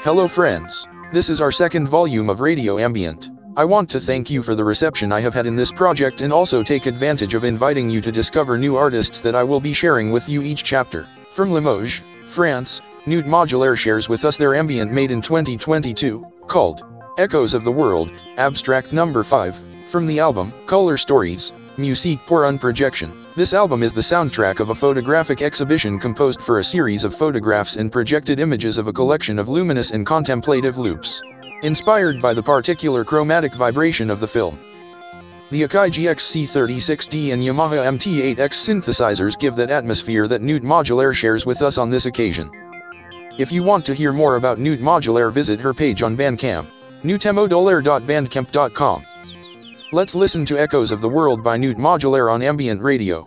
Hello friends. This is our second volume of Radio Ambient. I want to thank you for the reception I have had in this project and also take advantage of inviting you to discover new artists that I will be sharing with you each chapter. From Limoges, France, Nude Modulaire shares with us their ambient made in 2022, called Echoes of the World, Abstract Number 5, from the album Color Stories, Musique pour une projection. This album is the soundtrack of a photographic exhibition composed for a series of photographs and projected images of a collection of luminous and contemplative loops, inspired by the particular chromatic vibration of the film. The Akai GXC36D and Yamaha MT8X synthesizers give that atmosphere that Nude Modulaire shares with us on this occasion. If you want to hear more about Nude Modulaire, visit her page on Bandcamp, nutemodolaire.bandcamp.com. Let's listen to Echoes of the World by Nude Modulaire on Ambient Radio.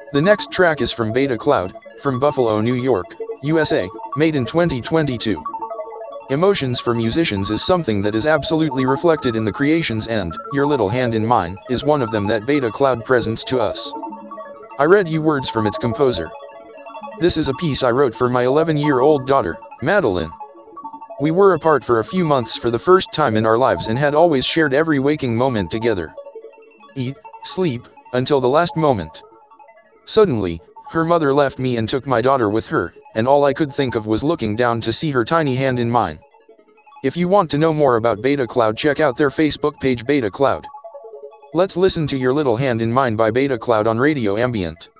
The next track is from Beta Cloud, from Buffalo, New York, USA, made in 2022. Emotions for musicians is something that is absolutely reflected in the creations, and Your Little Hand in Mine is one of them that Beta Cloud presents to us. I read you words from its composer. This is a piece I wrote for my 11-year-old daughter, Madeline. We were apart for a few months for the first time in our lives and had always shared every waking moment together. Eat, sleep, until the last moment. Suddenly, her mother left me and took my daughter with her, and all I could think of was looking down to see her tiny hand in mine. If you want to know more about Beta Cloud, check out their Facebook page Beta Cloud. Let's listen to Your Little Hand in Mine by Beta Cloud on Radio Ambient.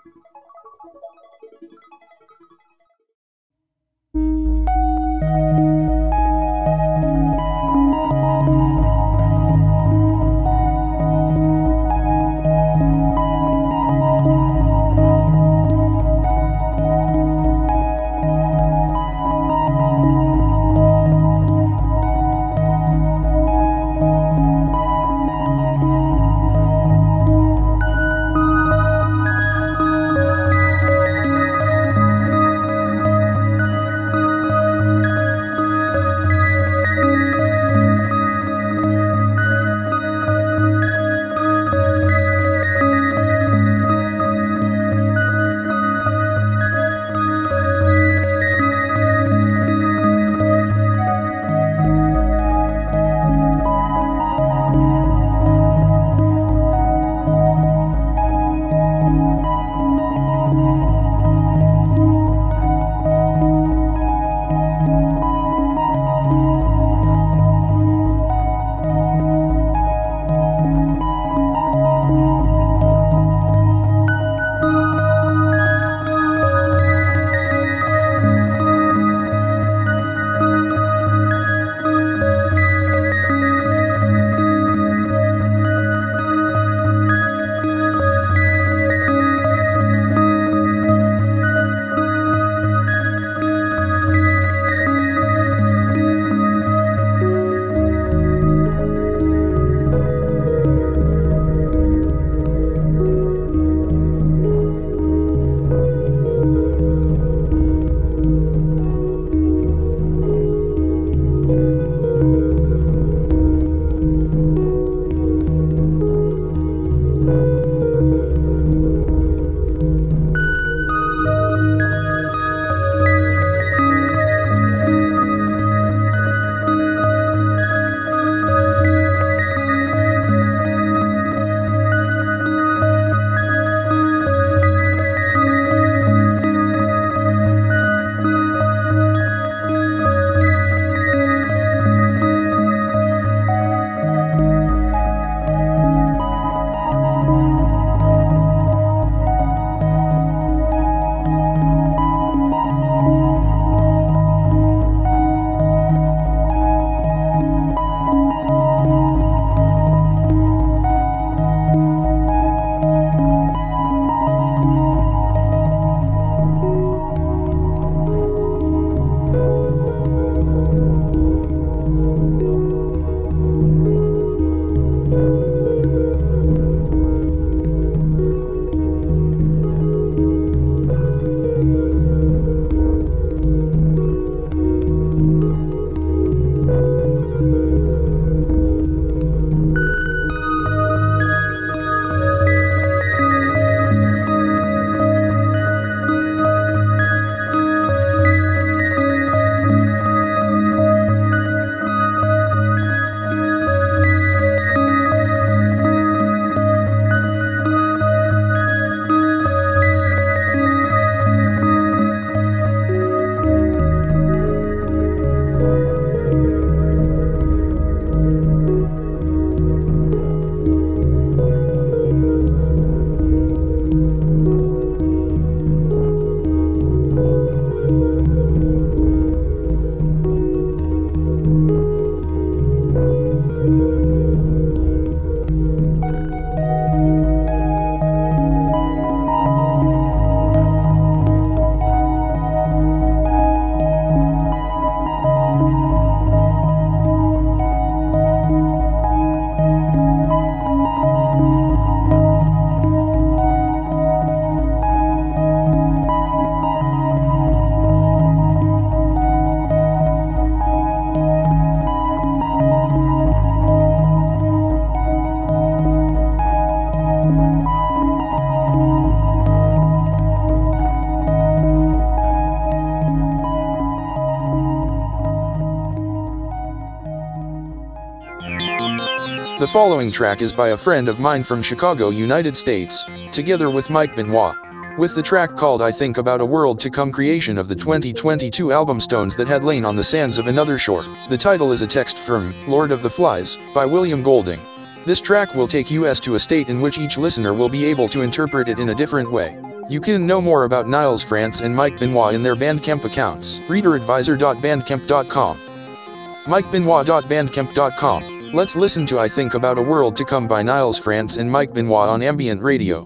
The following track is by a friend of mine from Chicago, United States, together with Mike Benoit, with the track called I Think About a World to Come, creation of the 2022 album Stones That Had Lain on the Sands of Another Shore. The title is a text from Lord of the Flies by William Golding. This track will take us to a state in which each listener will be able to interpret it in a different way. You can know more about Niles France and Mike Benoit in their Bandcamp accounts. readeradvisor.bandcamp.com, mikebenoit.bandcamp.com. Let's listen to I Think About a World to Come by Niles France and Mike Benoit on Ambient Radio.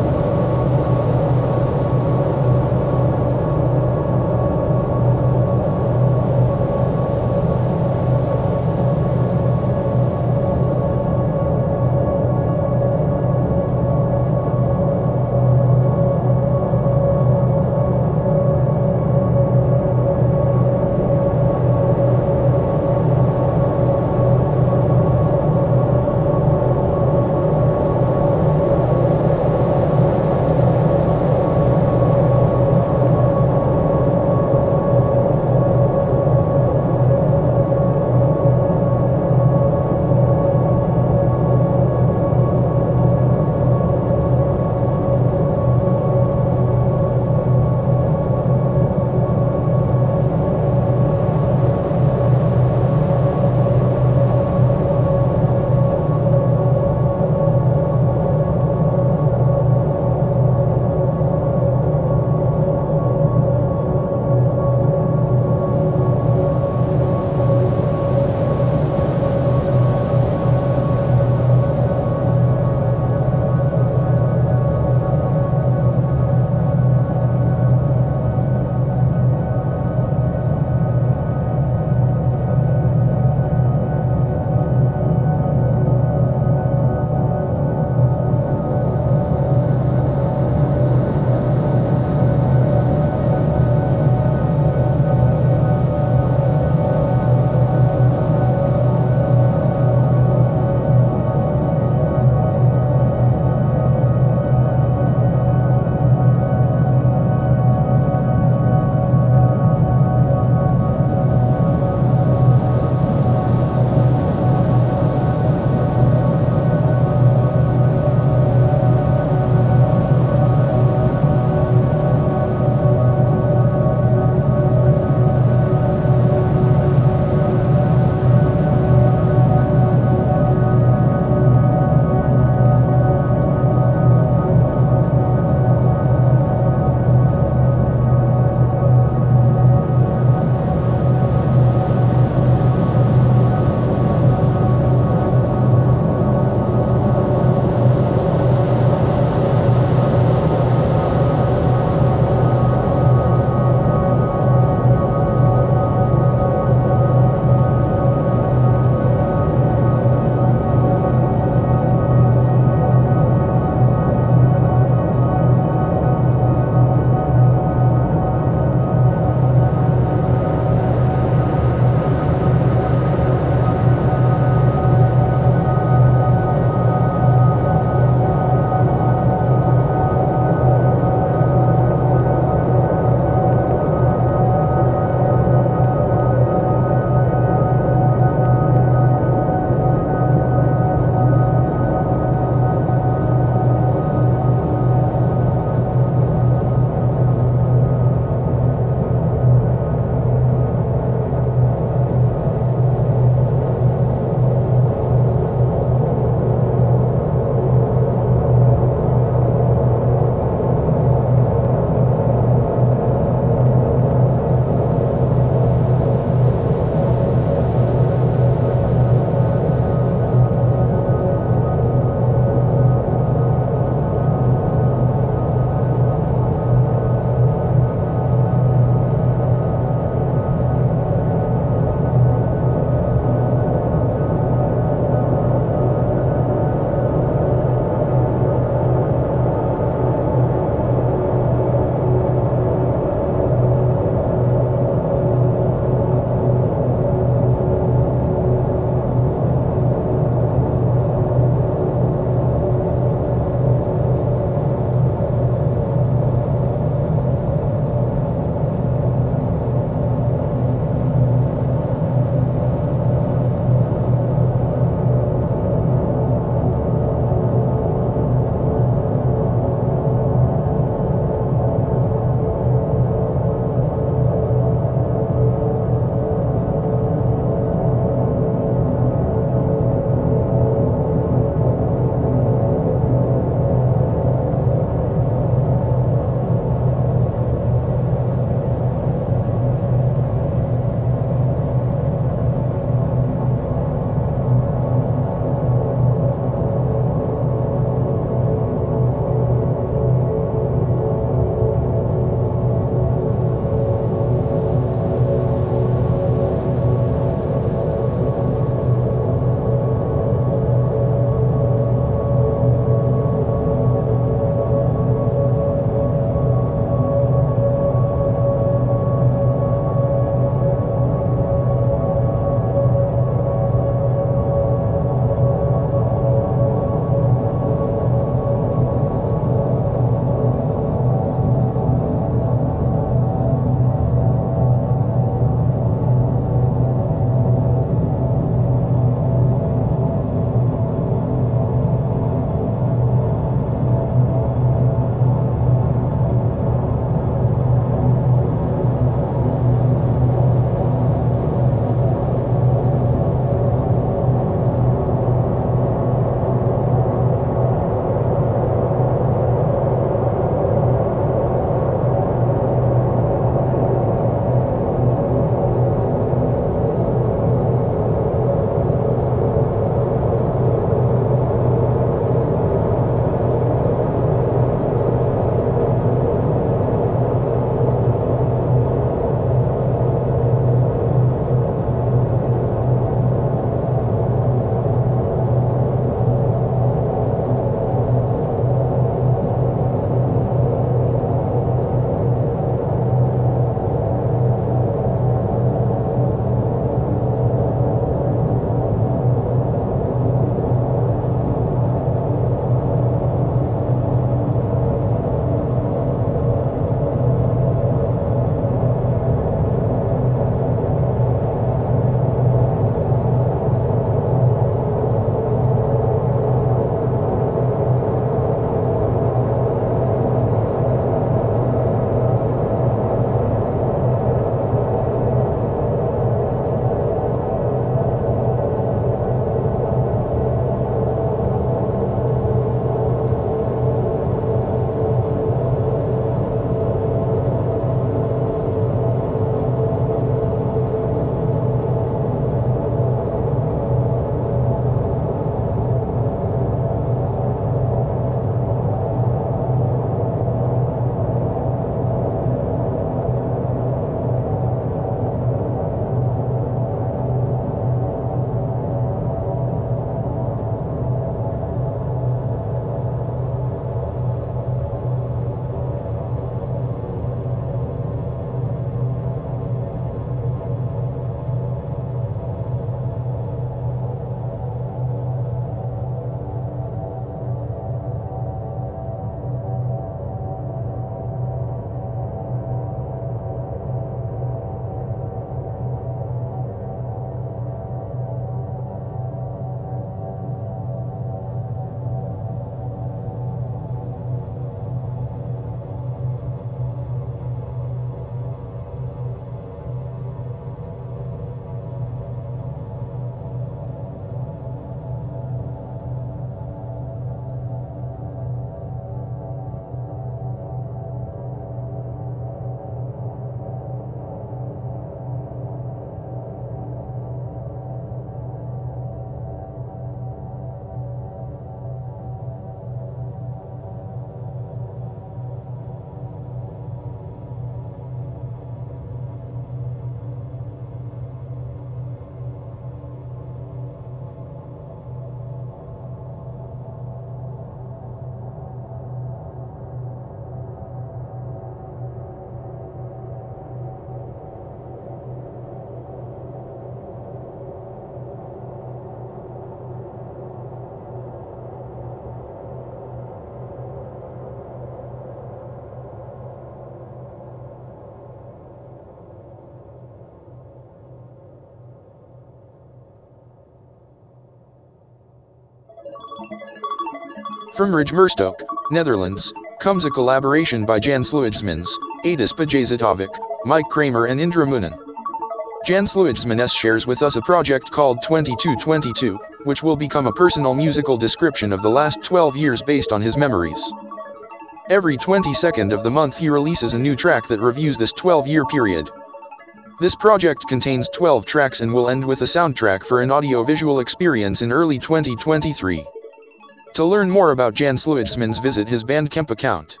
From Rijmerstok, Netherlands, comes a collaboration by Jan Sluijsmans, Adis Pajazitovic, Mike Kramer and Indra Munin. Jan Sluijsmans shares with us a project called 2222, which will become a personal musical description of the last 12 years based on his memories. Every 22nd of the month he releases a new track that reviews this 12-year period. This project contains 12 tracks and will end with a soundtrack for an audio-visual experience in early 2023. To learn more about Jan Sluijsmans, visit his Bandcamp account.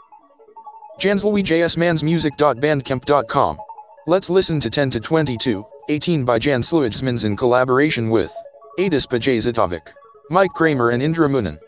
jansluijsmansmusic.bandcamp.com. Let's listen to 10 to 22, 18 by Jan Sluijsmans in collaboration with Adis Pajazitovic, Mike Kramer and Indra Munin.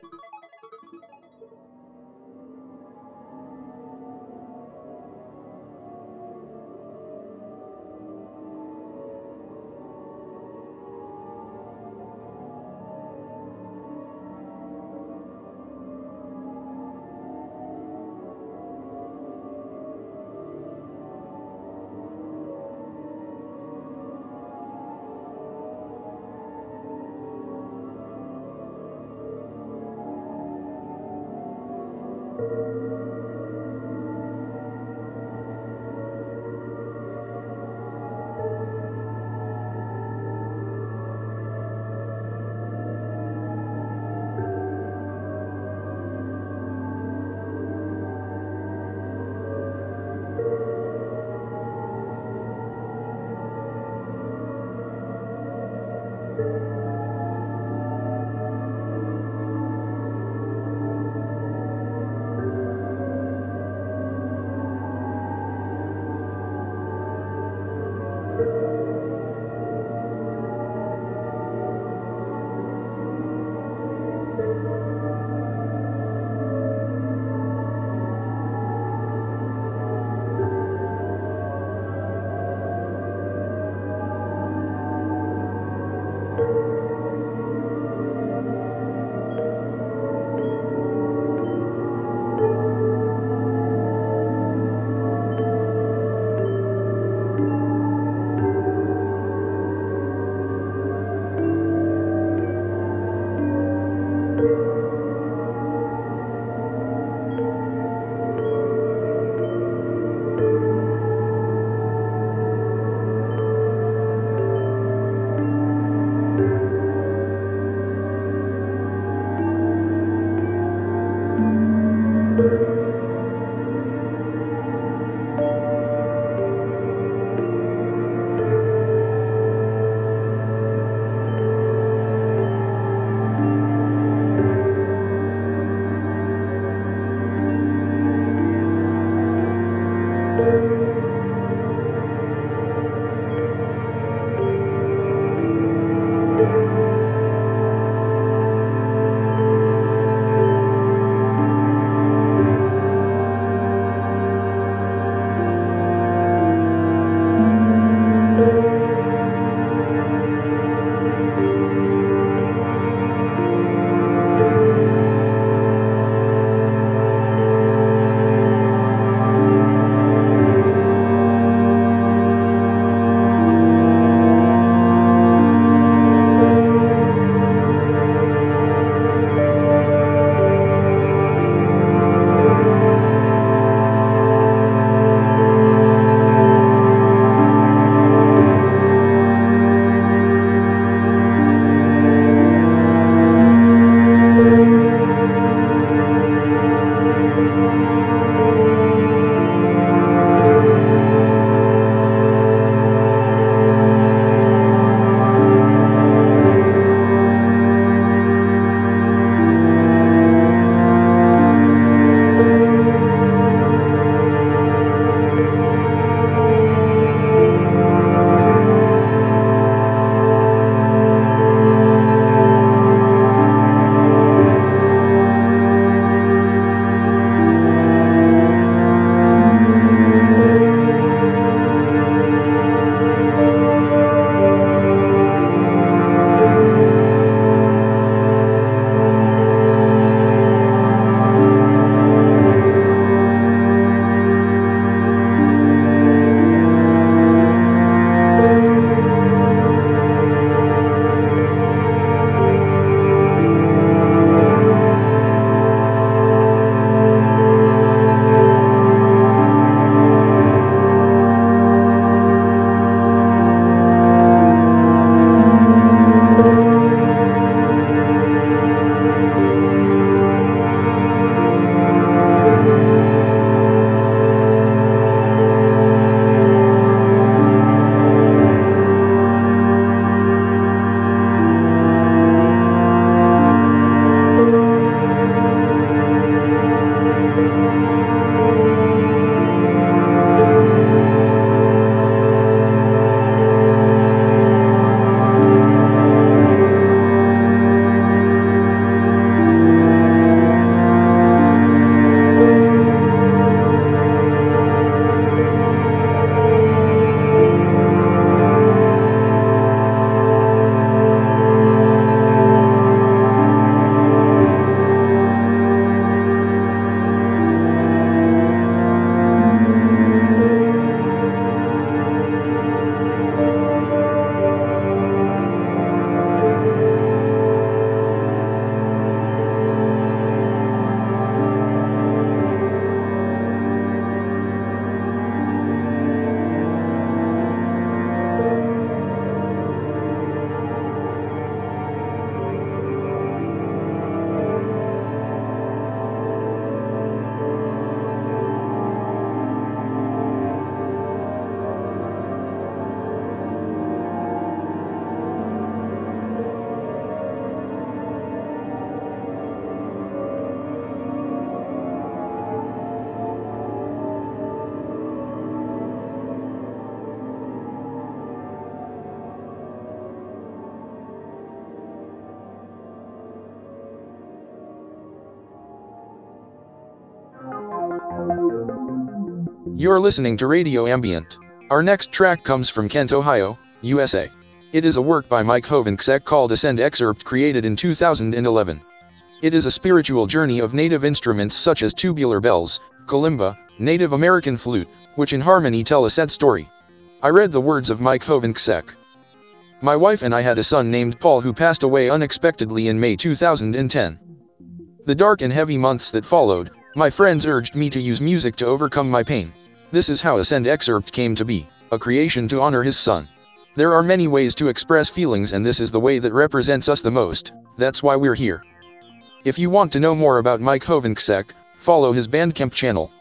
You're listening to Radio Ambient. Our next track comes from Kent, Ohio, USA. It is a work by Mike Hovenksek called Ascend Excerpt, created in 2011. It is a spiritual journey of native instruments such as tubular bells, kalimba, Native American flute, which in harmony tell a sad story. I read the words of Mike Hovenksek. My wife and I had a son named Paul who passed away unexpectedly in May 2010. The dark and heavy months that followed, my friends urged me to use music to overcome my pain. This is how Ascend Excerpt came to be, a creation to honor his son. There are many ways to express feelings, and this is the way that represents us the most. That's why we're here. If you want to know more about Mike Hovenksek, follow his Bandcamp channel.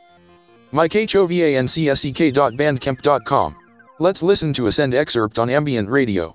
MikeHovanksek.bandcamp.com. Let's listen to Ascend Excerpt on Ambient Radio.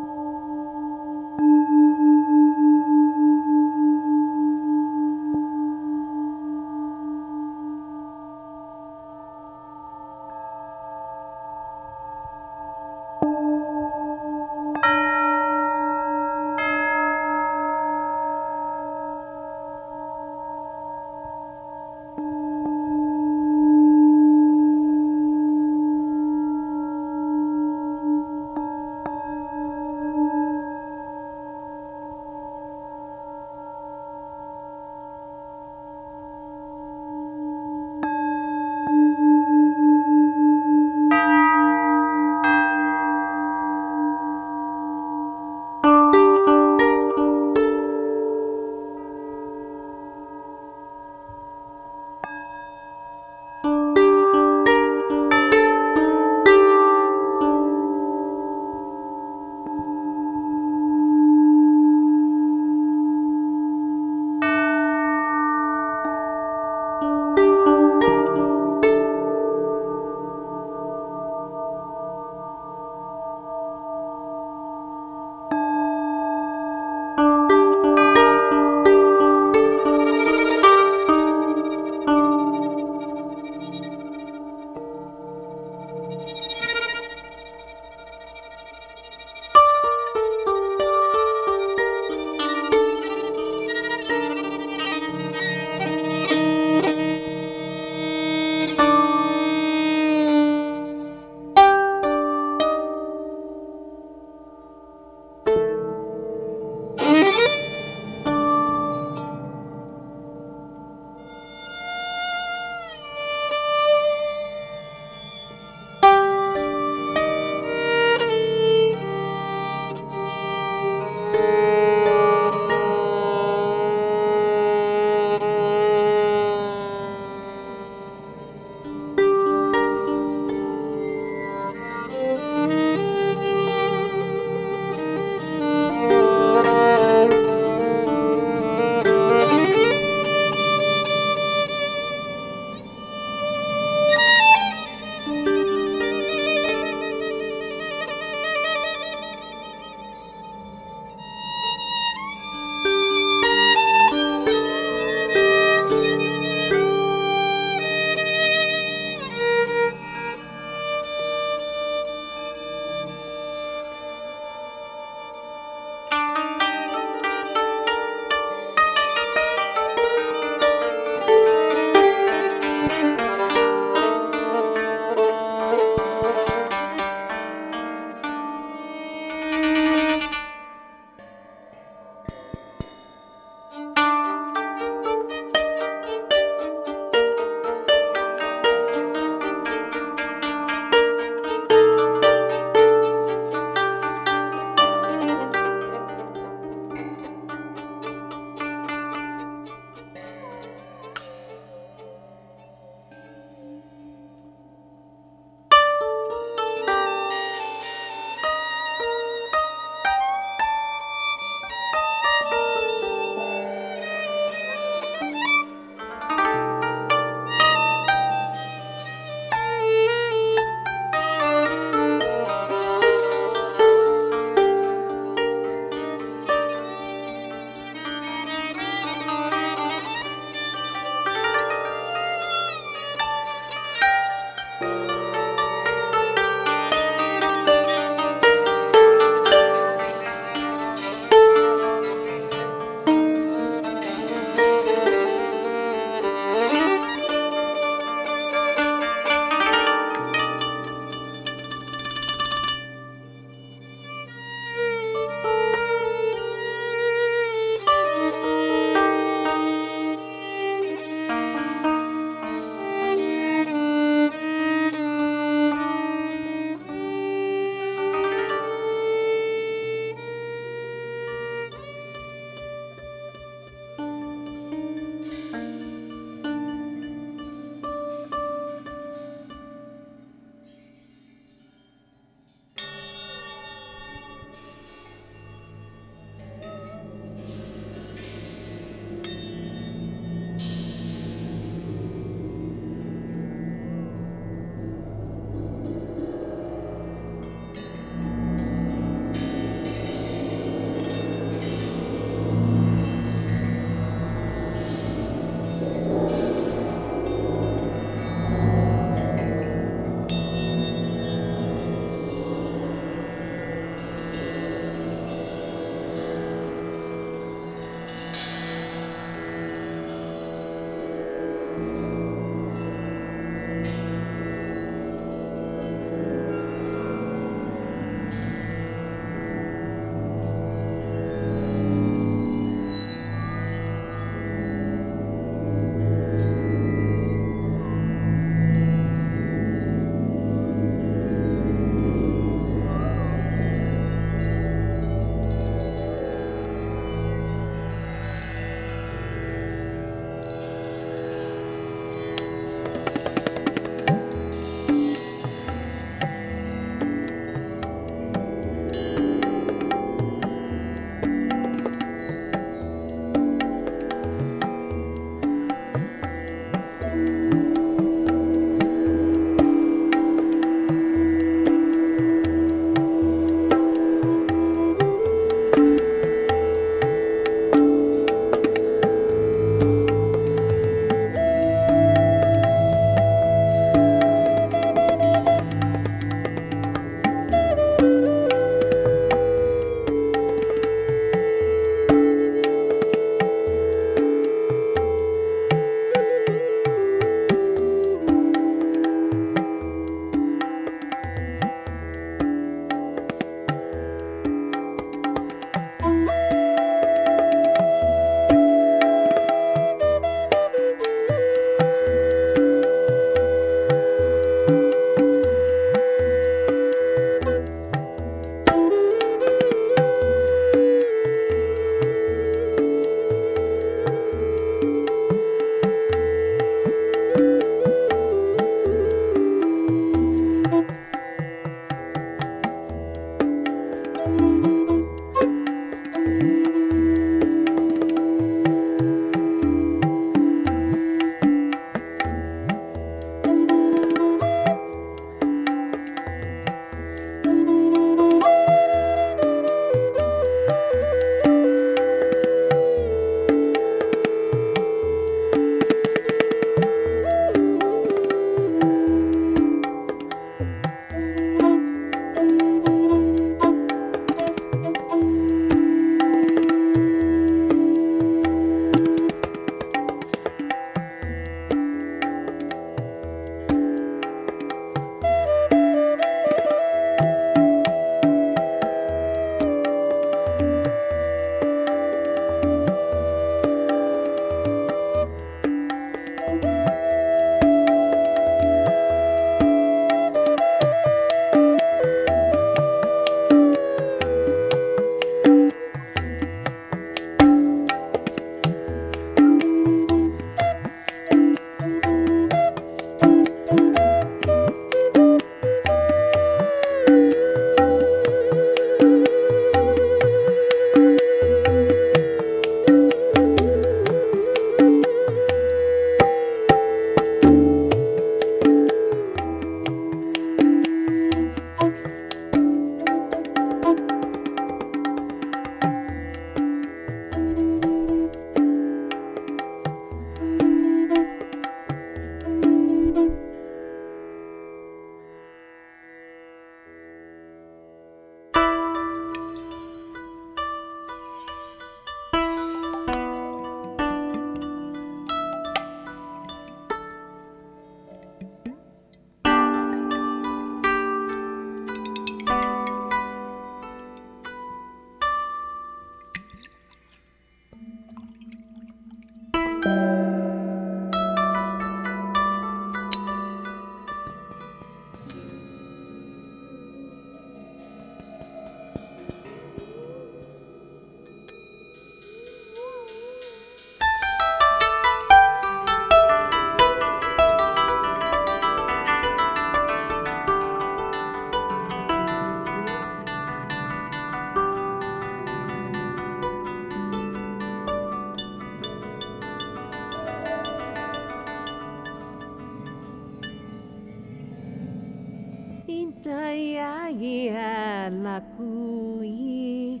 Daya lakui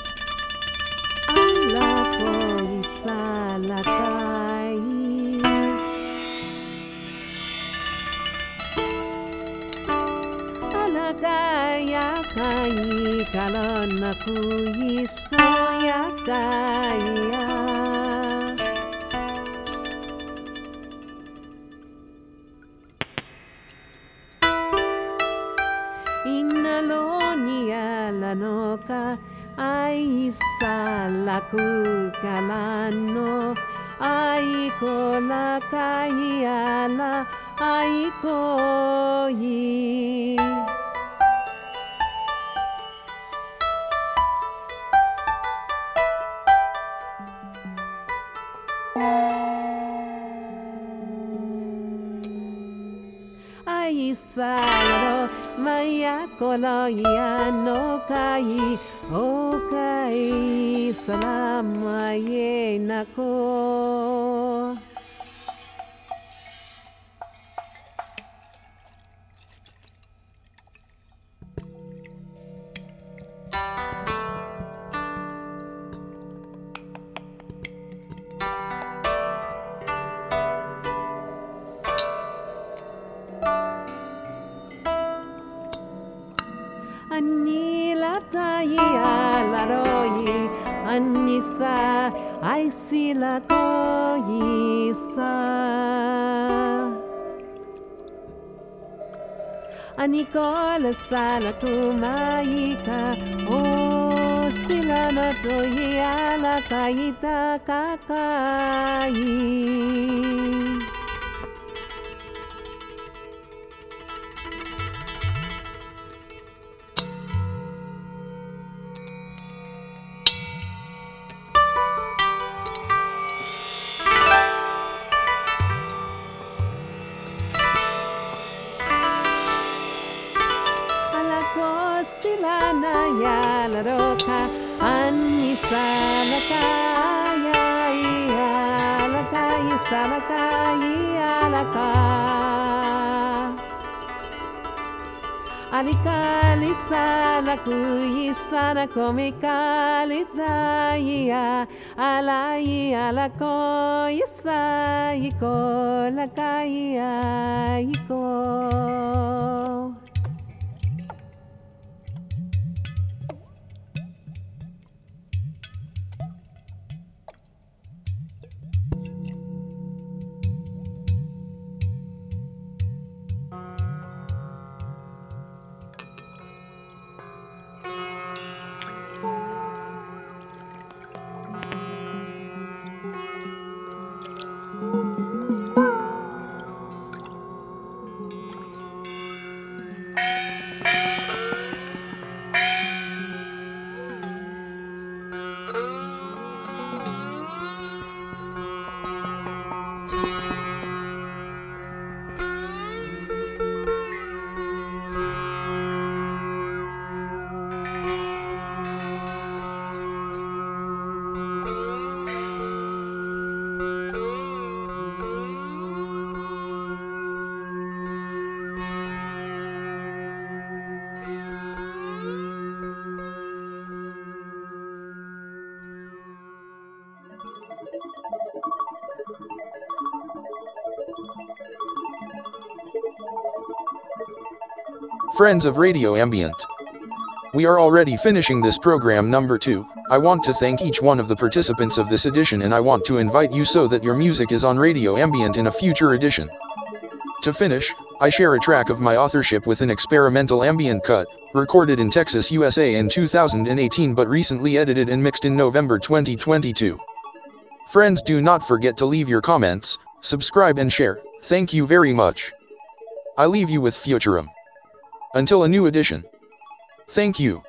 Alako isalakai Alagaya kai Kalanaku isoyakaya Inalonia lanoka Aisalaku kalano Aiko la kaiala Aiko yi Aisaro Maya koloya no kai Okai salamaye nako Anila taya laroyi Anisa Aisila koyisa Anikola sala kumaika O sila na toyi ala kaita kakai Silana ya la roca Anisa la kaya ya la kaya sala kaya la ka Alikali sala kuyi sana come kalita ya alai ala koyi sa iko la kaya iko Friends of Radio Ambient. We are already finishing this program number 2. I want to thank each one of the participants of this edition, and I want to invite you so that your music is on Radio Ambient in a future edition. To finish, I share a track of my authorship with an experimental ambient cut, recorded in Texas, USA in 2018 but recently edited and mixed in November 2022. Friends, do not forget to leave your comments, subscribe and share. Thank you very much. I leave you with Futurum. Until a new edition. Thank you.